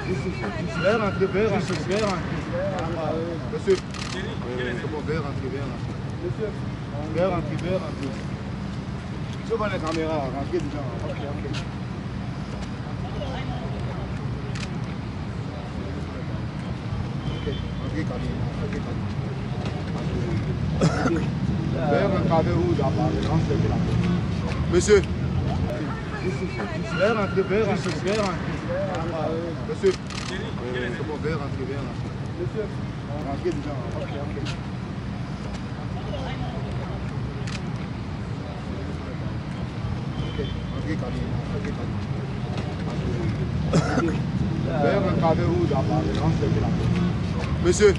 Vert, rentrez, vert, rentrez, vert, rentrez. Monsieur. C'est bon, vert, rentrez, vert, rentrez. Monsieur. Vert, rentrez, vert, rentrez. Sur la caméra, rentrez dedans. Ok, ok. Ok, rentrez caméra, rentrez caméra. Vert, rentrez où d'abord, rentrez là. Monsieur. Vert, rentrez, vert, rentrez, vert, rentrez. Monsieur. C'est bon, vert, rentrez, vert, rentrez. Monsieur. Rentrez dedans. Ok, ok. Ok, rentrez caméra, rentrez caméra. Vert, rentrez où d'abord, rentrez là. Monsieur.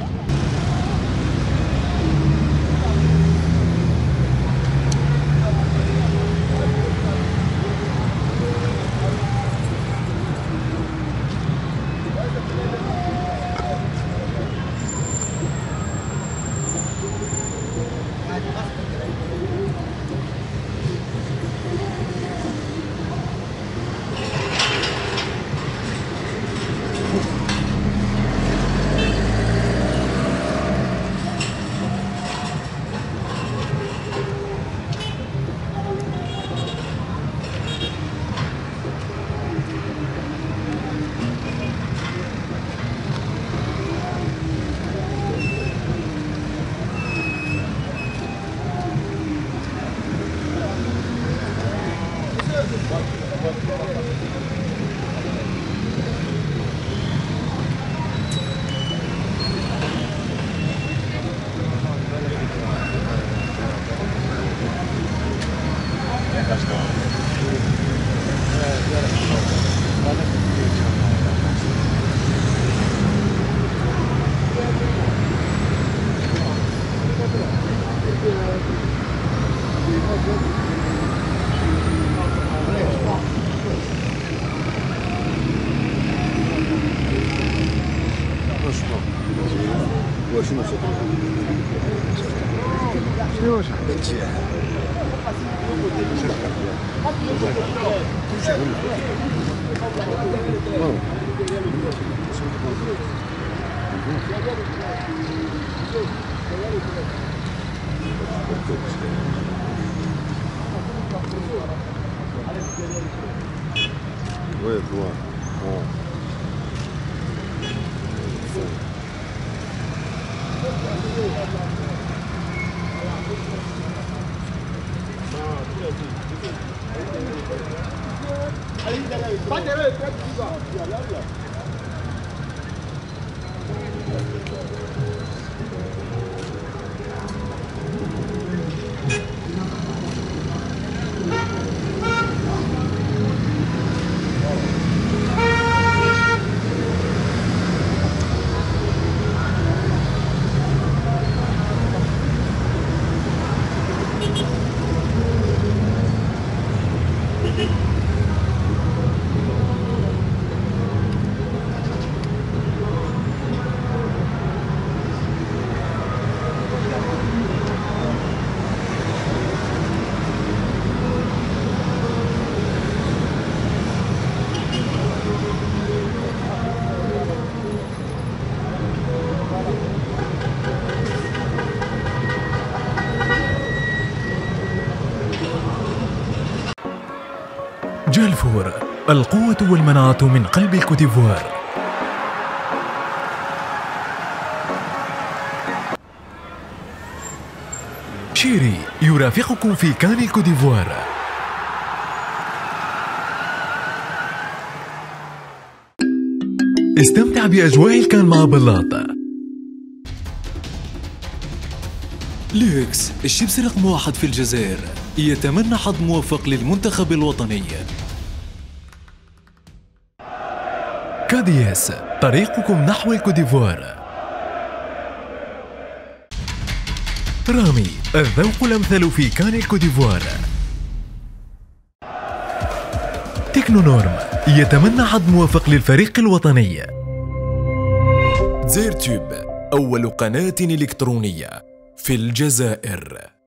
Ouais, toi. Bon. جالفور، القوة والمناعة من قلب الكوتيفوار. شيري يرافقكم في كان الكوتيفوار. استمتع بأجواء الكان مع بلاط. ليكس، الشيبس رقم 1 في الجزائر، يتمنى حظ موفق للمنتخب الوطني. كادياس، طريقكم نحو الكوتيفوار. رامي، الذوق الأمثل في كان الكوتيفوار. تكنونورم، يتمنى حظ موفق للفريق الوطني. زيرتوب، أول قناة إلكترونية في الجزائر.